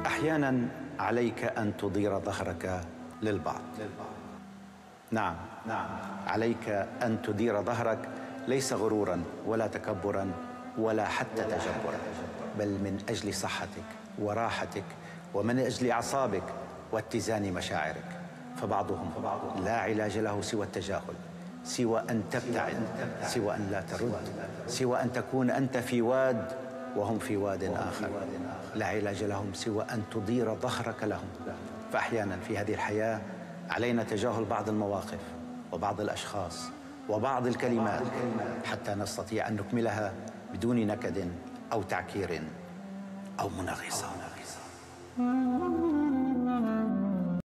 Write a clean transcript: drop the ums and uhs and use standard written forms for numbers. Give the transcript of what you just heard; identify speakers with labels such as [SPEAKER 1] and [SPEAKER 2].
[SPEAKER 1] أحيانا عليك أن تضير ظهرك للبعض. نعم، عليك أن تدير ظهرك، ليس غرورا ولا تكبرا ولا حتى تجبرا، بل من أجل صحتك وراحتك ومن أجل أعصابك واتزان مشاعرك. فبعضهم لا علاج له سوى التجاهل، سوى أن تبتعد، سوى أن لا ترد، سوى أن تكون أنت في واد وهم في واد آخر. لا علاج لهم سوى أن تضير ظهرك لهم. فأحيانا في هذه الحياة علينا تجاهل بعض المواقف وبعض الأشخاص وبعض الكلمات حتى نستطيع أن نكملها بدون نكد أو تعكير أو منغصة.